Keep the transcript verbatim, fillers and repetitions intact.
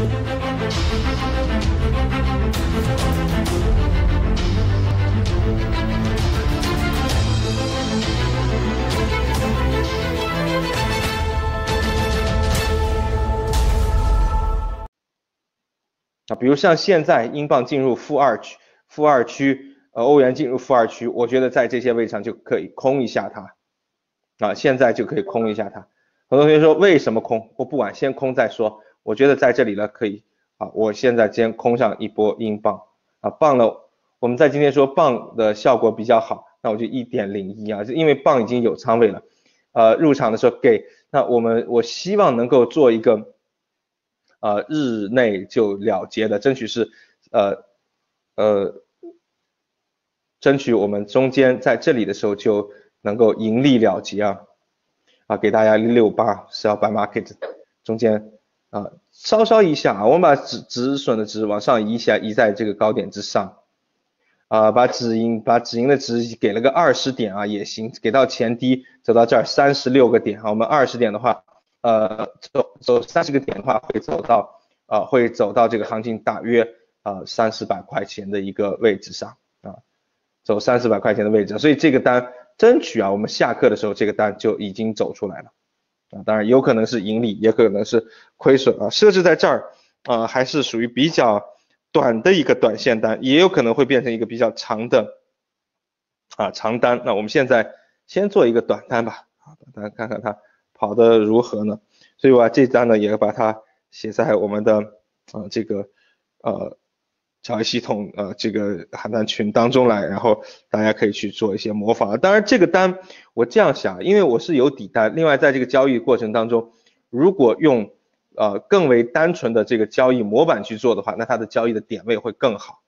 啊，比如像现在英镑进入负二区，负二区，呃，欧元进入负二区，我觉得在这些位置上就可以空一下它，啊，现在就可以空一下它。很多同学说为什么空？我不管，先空再说。我觉得在这里呢可以，啊，我现在先空上一波英镑，啊，镑呢，我们在今天说镑的效果比较好，那我就 一点零一 啊，因为镑已经有仓位了，呃，入场的时候给，那我们我希望能够做一个。呃，日内就了结的，争取是，呃，呃，争取我们中间在这里的时候就能够盈利了结啊，啊，给大家六八 sell by market 中间啊，稍稍一下啊，我们把止止损的值往上移一下，移在这个高点之上，啊，把止盈把止盈的值给了个二十点啊也行，给到前低走到这儿三十六个点啊，我们二十点的话。呃，走走三十个点的话，会走到呃，会走到这个行情大约呃三四百块钱的一个位置上啊，走三四百块钱的位置，所以这个单争取啊，我们下课的时候这个单就已经走出来了啊，当然有可能是盈利，也可能是亏损啊，设置在这儿啊、呃，还是属于比较短的一个短线单，也有可能会变成一个比较长的啊长单。那我们现在先做一个短单吧，啊，短单看看它。跑的如何呢？所以我把这单呢也把它写在我们的呃这个呃交易系统呃这个喊单群当中来，然后大家可以去做一些模仿。当然这个单我这样想，因为我是有底单，另外在这个交易过程当中，如果用呃更为单纯的这个交易模板去做的话，那它的交易的点位会更好